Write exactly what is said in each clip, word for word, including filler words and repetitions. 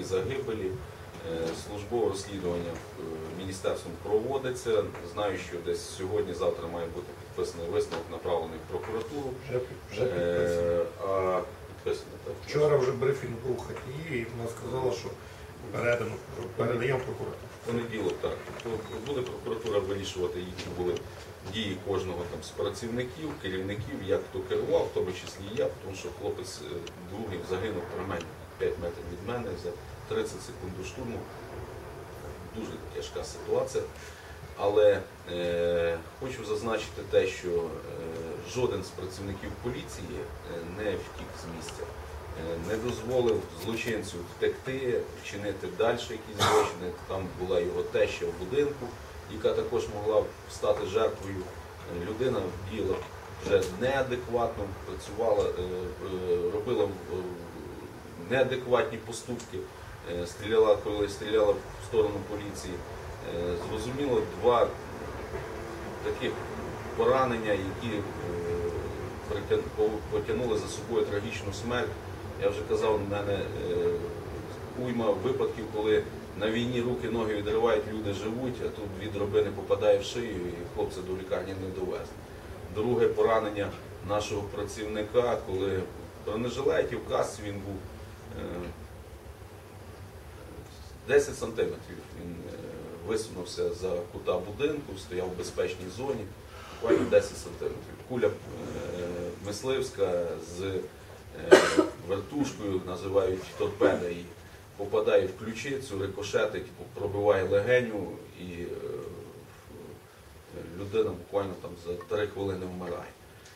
загибелі. Службове розслідування міністерством проводиться. Знаю, що десь сьогодні-завтра має бути підписаний висновок, направлений в прокуратуру. Вже, вже підписано. А, підписано, так. Вчора вже брифінг був в Хатії, і вона сказала, що передано, передаємо прокуратуру. Понеділок, так. Тобто буде прокуратура вирішувати, які були дії кожного там з працівників, керівників, як хто керував, в тому числі і я, тому що хлопець другий загинув при мене, п'ять метрів від мене за тридцять секунд до штурму. Дуже тяжка ситуація. Але е, хочу зазначити те, що е, жоден з працівників поліції не втік з місця, е, не дозволив злочинцю втекти, вчинити далі якісь злочини. Там була його теща в будинку, яка також могла стати жертвою. Людина діяла вже неадекватно, працювала, е, е, робила е, неадекватні поступки, е, стріляла, коли стріляла в сторону поліції. Зрозуміло, два таких поранення, які потягнули за собою трагічну смерть. Я вже казав, в мене уйма випадків, коли на війні руки, ноги відривають, люди живуть, а тут дві дробини попадає в шию і хлопця до лікарні не довезли. Друге поранення нашого працівника, коли в бронежилеті, в касці він був десять сантиметрів. Він висунувся за кута будинку, стояв в безпечній зоні, буквально десять сантиметрів. Куля мисливська з вертушкою, називають торпеда, і попадає в ключицю, рикошетить, пробиває легеню, і людина буквально там за три хвилини вмирає.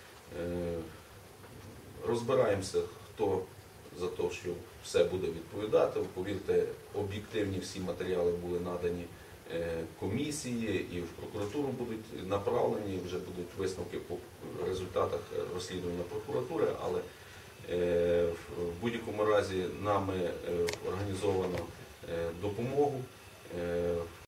Розбираємося, хто за те, що все буде відповідати. Повірте, об'єктивні всі матеріали були надані комісії і в прокуратуру будуть направлені, вже будуть висновки по результатах розслідування прокуратури, але в будь-якому разі нами організовано допомогу.